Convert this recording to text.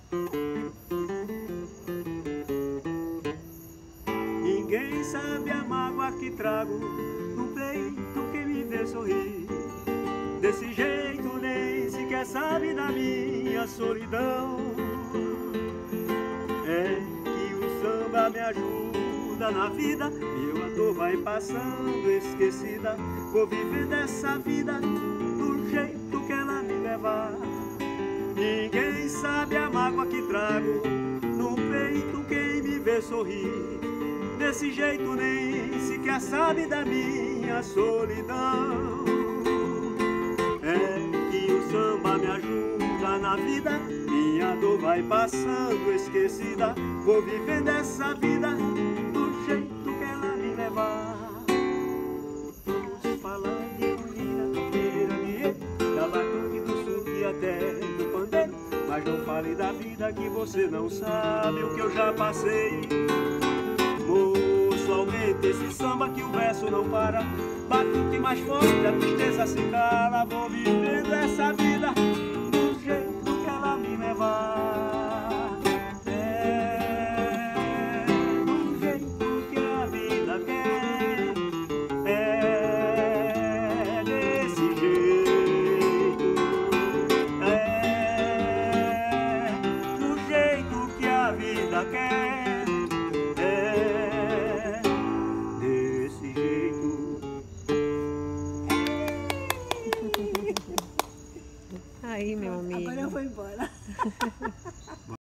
Ninguém sabe a mágoa que trago no peito que me vê sorrir. Desse jeito nem sequer sabe da minha solidão. É que o samba me ajuda na vida, minha dor vai passando esquecida. Vou viver dessa vida do jeito que ela me levar. Ninguém sabe a mágoa que trago no peito quem me vê sorrir. Desse jeito nem sequer sabe da minha solidão. É que o samba me ajuda na vida, minha dor vai passando esquecida. Vou vivendo essa vida do jeito que ela me levar. Vamos falar de mulher, da batuque, do surdo e até do pandeiro. Mas não fale da vida que você não sabe o que eu já passei. Moço, aumente esse samba que o verso não para. Batuque mais forte, a tristeza se cala. Vou